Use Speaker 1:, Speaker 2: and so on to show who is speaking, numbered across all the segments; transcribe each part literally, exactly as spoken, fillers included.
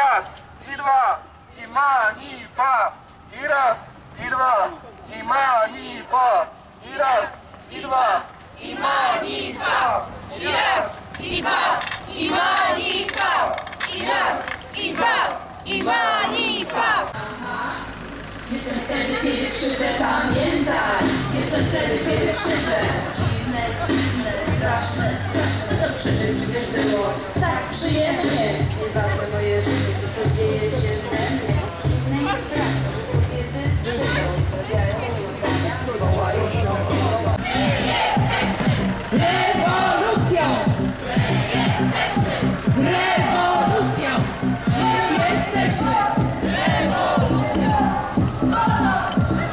Speaker 1: raz, i dwa, i manifa, i raz, i dwa, i manifa, i raz, i dwa,
Speaker 2: I manifa, i raz, i dwa, i manifa, i raz, i dwa, i manifa.
Speaker 3: Jestem wtedy, kiedy krzyczę, pamiętaj. Jestem wtedy, kiedy krzyczę. Dziwne, dziwne, straszne, straszne. To krzyczeć przecież było tak przyjemnie. Nieważne moje życie, to co dzieje się we mnie. Dziwne jest straszne, bo kiedy krzyczą, stawiają uwagę, wołają słowa.
Speaker 2: My jesteśmy
Speaker 3: Rewolucją!
Speaker 2: My jesteśmy
Speaker 3: Rewolucją! My jesteśmy
Speaker 2: rewolucją.
Speaker 3: wolność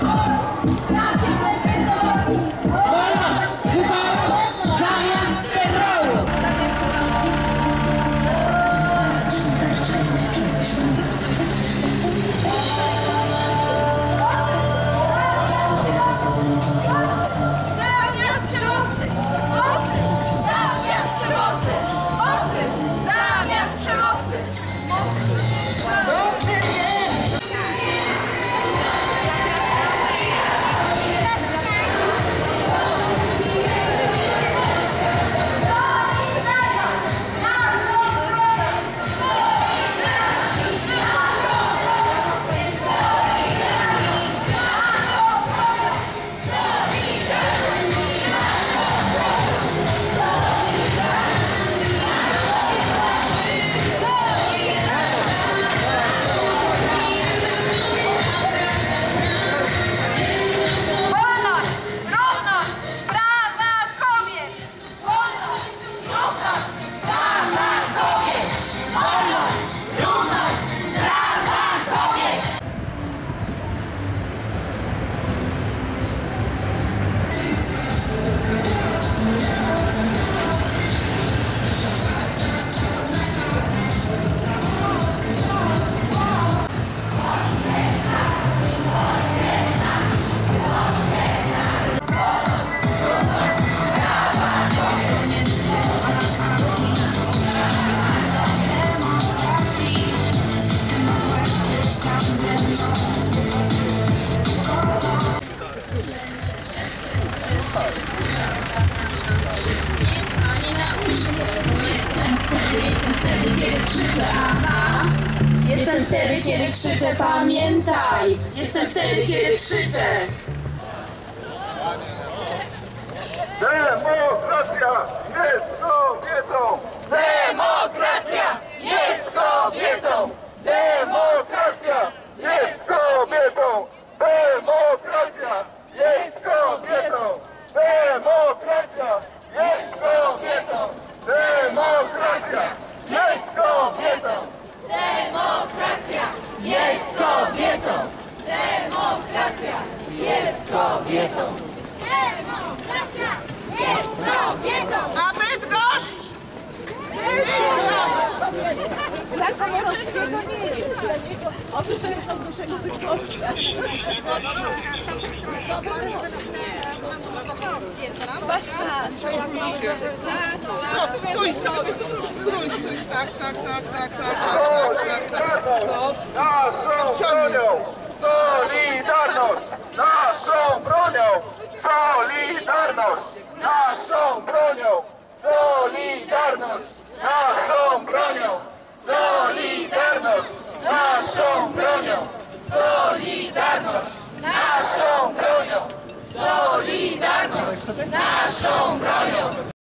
Speaker 3: wyboru zamiast terroru!
Speaker 2: Zamiast przemocy, mocy, zamiast przemocy, mocy, zamiast przemocy. Dobrze wiem. Wolność, równość, prawa kobiet! Wolność, równość, prawa kobiet! Wolność, równość, prawa kobiet!
Speaker 3: Jestem wtedy, kiedy krzyczę, aha. Jestem wtedy, kiedy krzyczę, pamiętaj. Jestem wtedy, kiedy krzyczę.
Speaker 1: Demokracja jest kobietą!
Speaker 2: Demokracja jest kobietą!
Speaker 1: Demokracja jest kobietą! Demokracja jest kobietą! Demokracja jest kobietą! Demokracja jest kobietą!
Speaker 2: Demokracja jest kobietą! Demokracja jest kobietą! Demokracja jest kobietą!
Speaker 4: A Bydgoszcz? Dla Komorowskiego nie jest. Dla niego, otóż to jest od naszego Bydgoszcza. Baszta, tak, stój, stój, stój, tak, tak, tak, tak, tak,
Speaker 1: Solidarność naszą bronią! Solidarność naszą bronią! Solidarność naszą bronią! Solidarność naszą bronią! Solidarność naszą bronią! Solidarność naszą bronią! Solidarność naszą bronią!